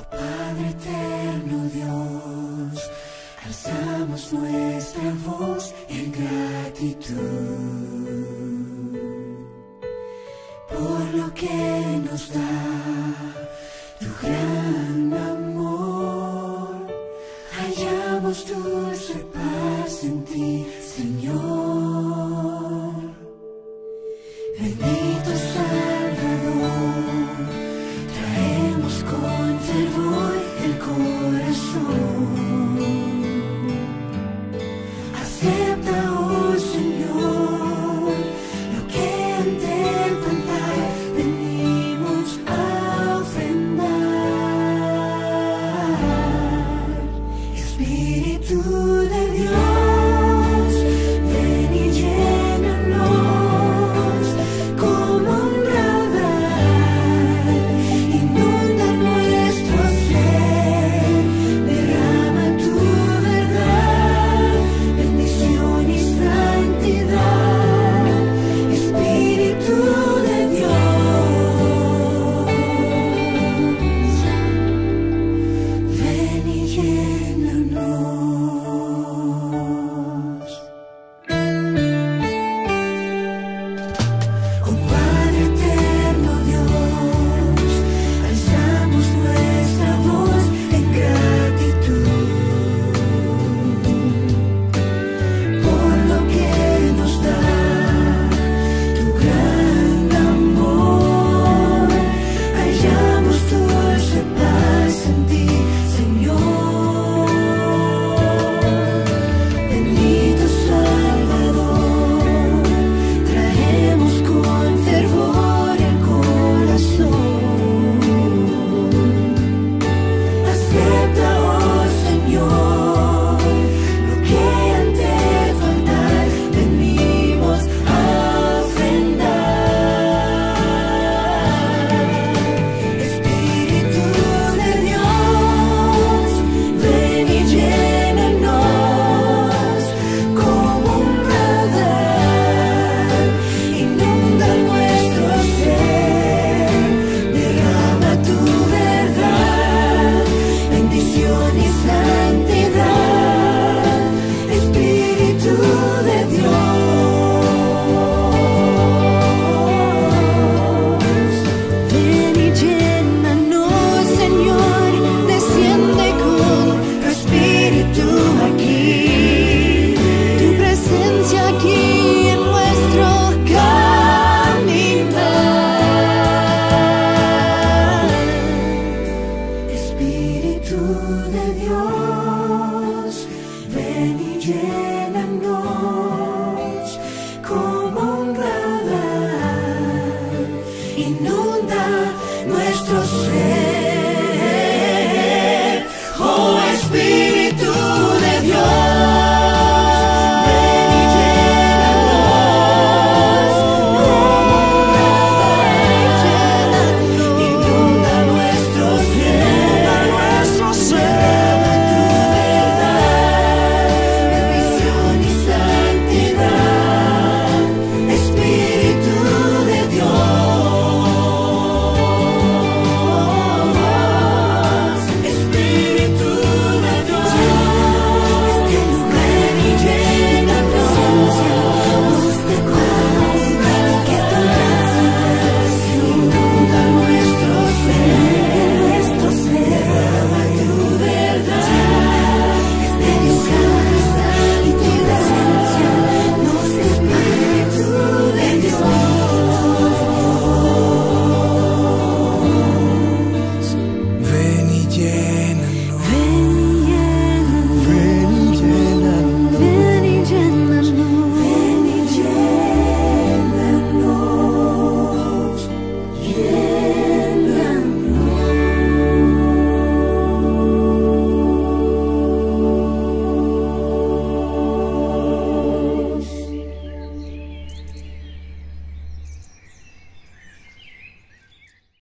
Padre eterno Dios, alzamos nuestra voz en gratitud por lo que nos da tu gran amor. Hallamos dulce paz en ti, Señor. Bendito Salvador, traemos con fervor el corazón. Acepta, oh Señor, lo que ante el altar venimos a ofrendar. Espíritu de Dios, ven y llénanos como un raudal, inunda nuestro ser, derrama tu verdad, bendición y santidad. Espíritu de Dios, ven y llénanos. Oh Padre eterno Dios, alzamos nuestra voz en gratitud por lo que nos da tu gran amor. Hallamos dulce paz en ti, Señor. Bendito Salvador, traemos con fervor el corazón. Acepta, oh Señor, lo que ante tu altar venimos a ofrendar. Espíritu de Dios, ven y llénanos como un raudal, inunda nuestro ser, derrama tu verdad, bendición y santidad. Espíritu de Dios, ven y llénanos, Señor, desciende con tu espíritu aquí, tu presencia aquí en nuestro caminar. Espíritu de Dios, ven y llénanos como un raudal, inunda nuestro ser.